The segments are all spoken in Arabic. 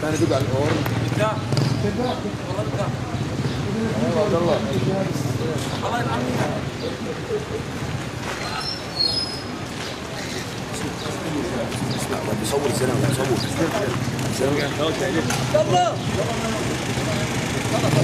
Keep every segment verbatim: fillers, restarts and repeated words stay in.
انا بدق على الاور بتاع والله بتاع عبد الله الله يرحمه. اسمع بيصور الزلمه بيصور الزلمه يلا خلاص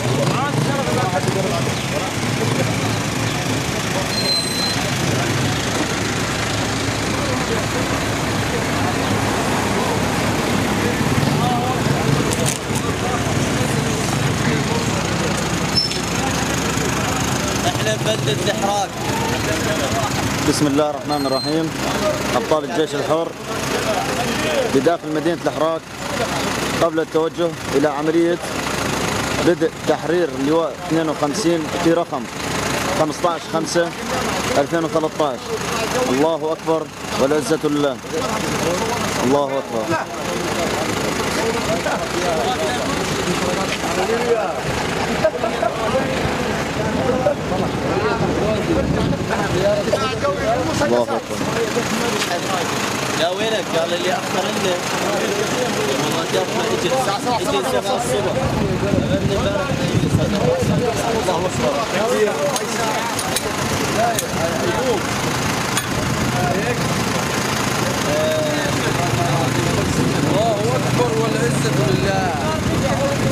احنا بلدة الحراك. بسم الله الرحمن الرحيم. أبطال الجيش الحر بداخل مدينة الحراك قبل التوجه إلى عملية بدء تحرير لواء اثنين وخمسين في رقم خمسة عشر خمسة ألفين وثلاثة عشر. الله أكبر والعزة لله. الله أكبر. الله أكبر. يا وينك؟ قال اللي أخر لنا والله جابنا اجي اجي سبعة الصبح. الله أكبر. الله أكبر والعزة لله.